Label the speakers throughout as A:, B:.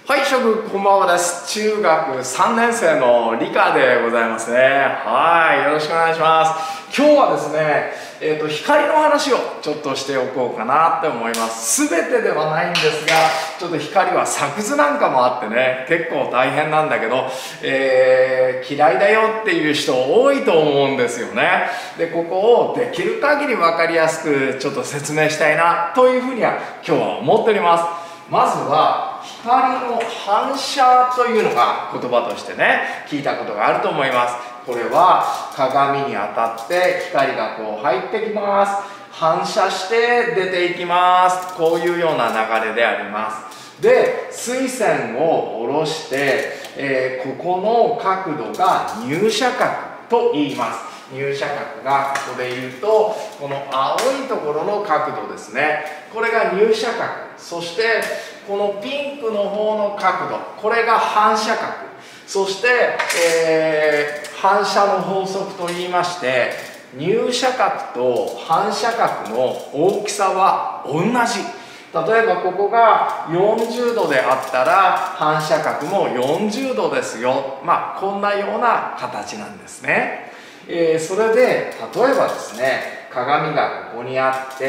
A: はい、諸君こんばんはです。中学3年生の理科でございますね。はい、よろしくお願いします。今日はですね、光の話をちょっとしておこうかなって思います。全てではないんですが、ちょっと光は作図なんかもあってね、結構大変なんだけど、嫌いだよっていう人多いと思うんですよね。で、ここをできる限り分かりやすくちょっと説明したいなというふうには今日は思っております。まずは光の反射というのが言葉としてね聞いたことがあると思います。これは鏡に当たって光がこう入ってきます。反射して出ていきます。こういうような流れであります。で、水線を下ろして、ここの角度が入射角と言います。入射角がここで言うとこの青いところの角度ですね。これが入射角、そしてこのピンクの方の角度、これが反射角、そして、反射の法則といいまして、入射角と反射角の大きさは同じ。例えばここが40度であったら反射角も40度ですよ。こんなような形なんですね。それで例えばですね、鏡がここにあって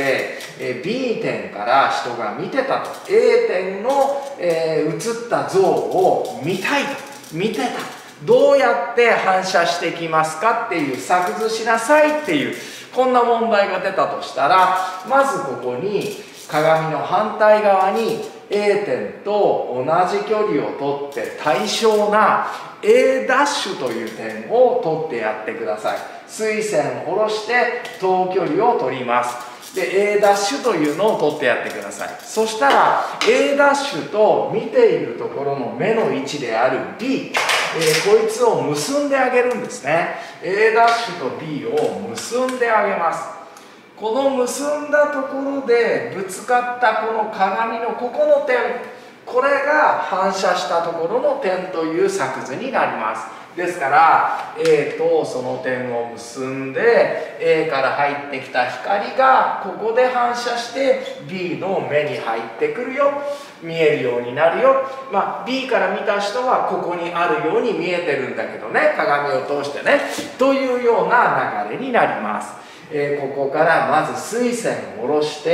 A: 、B 点から人が見てたと、 A 点の、映った像を見たいと、見てた、どうやって反射してきますかっていう、作図しなさいっていうこんな問題が出たとしたら、まずここに鏡の反対側に A 点と同じ距離を取って対称な A' という点を取ってやってください。水線を下ろして等距離を取ります。で A' というのを取ってやってください。そしたら A' と見ているところの目の位置である B、こいつを結んであげるんですね。A' と B を結んであげます。この結んだところでぶつかったこの鏡のここの点、これが反射したところの点という作図になります。ですから A とその点を結んで A から入ってきた光がここで反射して B の目に入ってくるよ、見えるようになるよ。B から見た人はここにあるように見えてるんだけどね、鏡を通してね、というような流れになります。ここからまず水線を下ろして、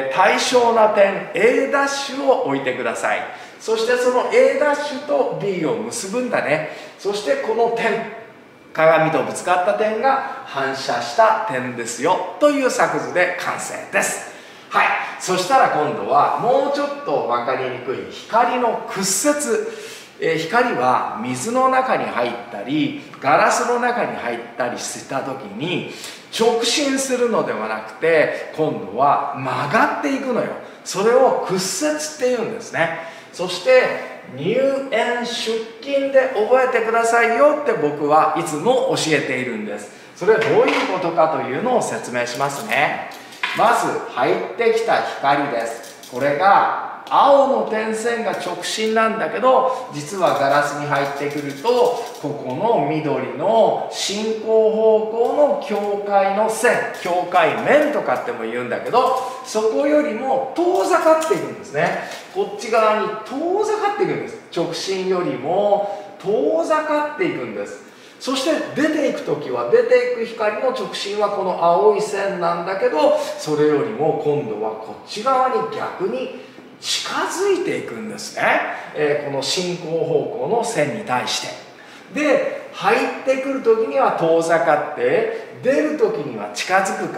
A: 対称な点 A' を置いてください。そしてその A' と B を結ぶんだね。そしてこの点、鏡とぶつかった点が反射した点ですよという作図で完成です。はい、そしたら今度はもうちょっと分かりにくい光の屈折。光は水の中に入ったりガラスの中に入ったりした時に直進するのではなくて今度は曲がっていくのよ。それを屈折っていうんですね。そして入園出勤で覚えてくださいよって僕はいつも教えているんです。それはどういうことかというのを説明しますね。まず入ってきた光です。これが青の点線が直進なんだけど、実はガラスに入ってくるとここの緑の進行方向の境界の線、境界面とかっても言うんだけど、そこよりも遠ざかっていくんですね。こっち側に遠ざかっていくんです。直進よりも遠ざかっていくんです。そして出ていく時は出ていく光の直進はこの青い線なんだけど、それよりも今度はこっち側に逆に近づいていくんですね。この進行方向の線に対して。で入ってくる時には遠ざかって出る時には近づくから、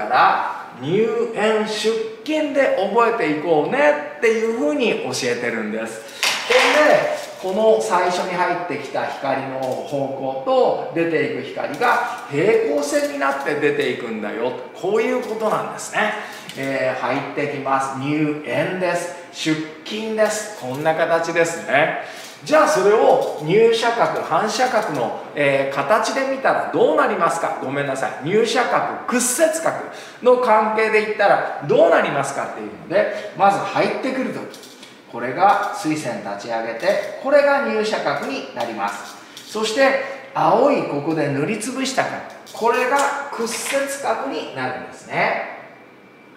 A: 入園出勤で覚えていこうねっていうふうに教えてるんです。でこの最初に入ってきた光の方向と出ていく光が平行線になって出ていくんだよ、こういうことなんですね。入ってきます。入園です。出勤です。こんな形ですね。じゃあそれを入射角反射角の、形で見たらどうなりますか。ごめんなさい、入射角屈折角の関係で言ったらどうなりますかっていうので、まず入ってくるとき、これが水線立ち上げて、これが入射角になります。そして青いここで塗りつぶした角、これが屈折角になるんですね。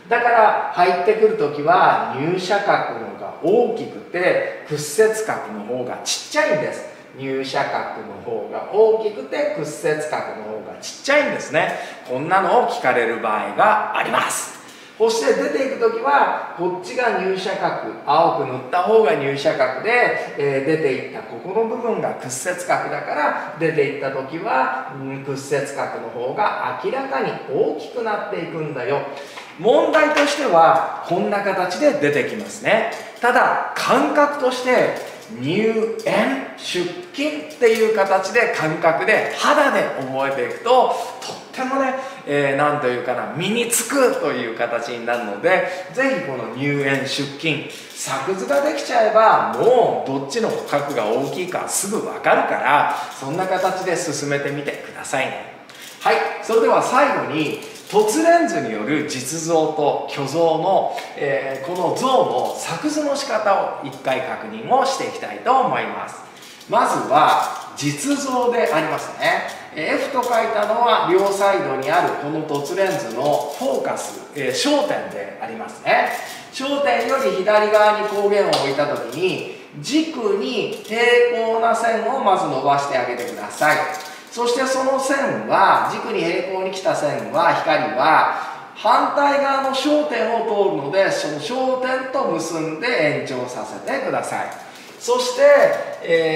A: だから入ってくるときは入射角のが大きくて屈折角の方がちっちゃいんです。入射角の方が大きくて屈折角の方がちっちゃいんですね。こんなのを聞かれる場合があります。そして出ていくときはこっちが入射角、青く塗った方が入射角で、出ていったここの部分が屈折角だから出ていったときは、屈折角の方が明らかに大きくなっていくんだよ。問題としてはこんな形で出てきますね。ただ感覚として入園出勤っていう形で感覚で肌で覚えていくととってもね、なんというかな、身につくという形になるので、ぜひこの入園出勤作図ができちゃえばもうどっちの角が大きいかすぐ分かるから、そんな形で進めてみてくださいね。はい、それでは最後に凸レンズによる実像と虚像の、この像の作図の仕方を一回確認をしていきたいと思います。まずは実像でありますね。F と書いたのは両サイドにあるこの凸レンズのフォーカス、焦点でありますね。焦点より左側に光源を置いた時に軸に平行な線をまず伸ばしてあげてください。そしてその線は、軸に平行に来た線は、光は反対側の焦点を通るので、その焦点と結んで延長させてください。そして、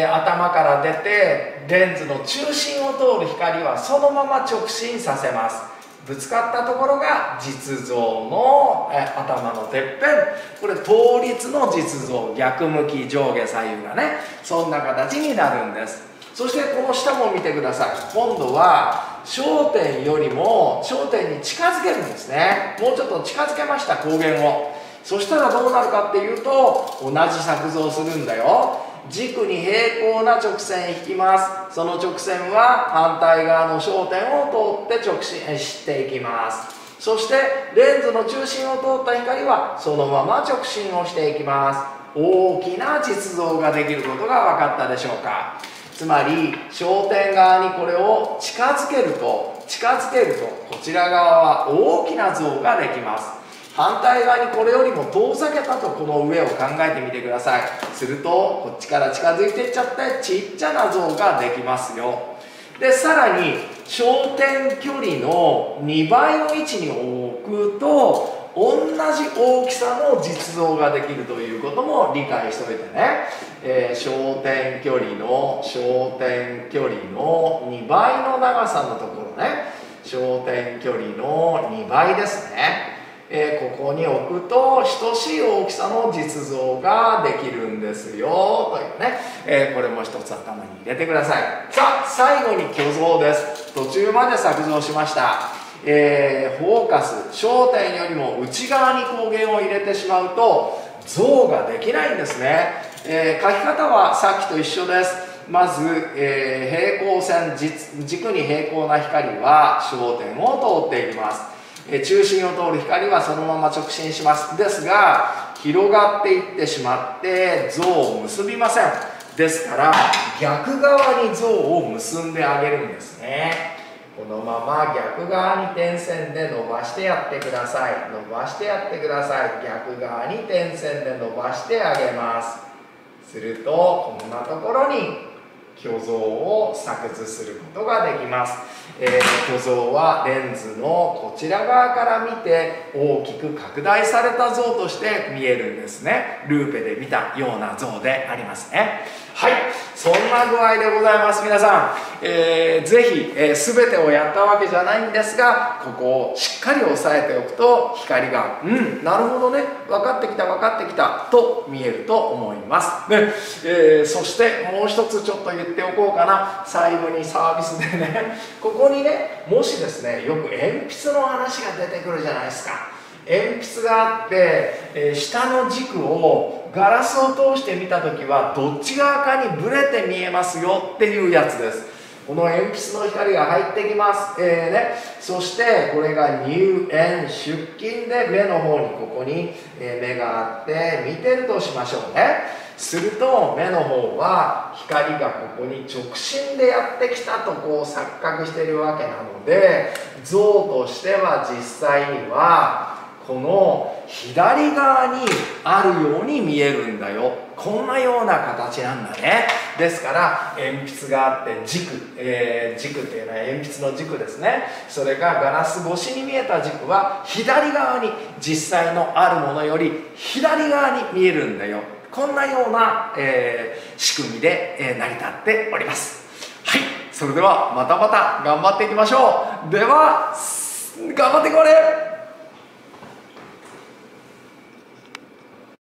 A: 頭から出てレンズの中心を通る光はそのまま直進させます。ぶつかったところが実像の頭のてっぺん、これ倒立の実像、逆向き上下左右がね、そんな形になるんです。そしてこの下も見てください。今度は焦点よりも焦点に近づけるんですね。もうちょっと近づけました、光源を。そしたらどうなるかっていうと、同じ作図をするんだよ。軸に平行な直線引きます。その直線は反対側の焦点を通って直進していきます。そしてレンズの中心を通った光はそのまま直進をしていきます。大きな実像ができることが分かったでしょうか。つまり焦点側にこれを近づけるとこちら側は大きな像ができます。反対側にこれよりも遠ざけたとこの上を考えてみてください。するとこっちから近づいていっちゃってちっちゃな像ができますよ。でさらに焦点距離の2倍の位置に置くと同じ大きさの実像ができるということも理解しておいてね。焦点距離の2倍の長さのところね、焦点距離の2倍ですね。ここに置くと等しい大きさの実像ができるんですよというね、これも一つ頭に入れてください。さあ最後に虚像です。途中まで作図をしました。フォーカス、焦点よりも内側に光源を入れてしまうと像ができないんですね。書き方はさっきと一緒です。まず、平行線、軸に平行な光は焦点を通っていきます。中心を通る光はそのまま直進します。ですが広がっていってしまって像を結びません。ですから逆側に像を結んであげるんですね。このまま逆側に点線で伸ばしてやってください。伸ばしてやってください。逆側に点線で伸ばしてあげます。するとこんなところに虚像を作図することができます。虚像はレンズのこちら側から見て大きく拡大された像として見えるんですね。ルーペで見たような像でありますね。はい、そんな具合でございます。皆さん、ぜひ、全てをやったわけじゃないんですが、ここをしっかり押さえておくと光がなるほどね、分かってきたと見えると思います。で、そしてもう一つちょっと言っておこうかな。最後にサービスでね、ここにね、もしですね、よく鉛筆の話が出てくるじゃないですか。鉛筆があって、下の軸をガラスを通して見た時はどっち側かにブレて見えますよっていうやつです。この鉛筆の光が入ってきます。そしてこれが入園出勤で目の方にここに目があって見てるとしましょうね。すると目の方は光がここに直進でやってきたとこう錯覚しているわけなので、像としては実際にはこの左側にあるように見えるんだよ。こんなような形なんだね。ですから鉛筆があって軸、軸っていうのは鉛筆の軸ですね。それがガラス越しに見えた軸は左側に、実際のあるものより左側に見えるんだよ。こんなような、仕組みで、成り立っております。はい、それではまたまた頑張っていきましょう。では頑張っていこうね。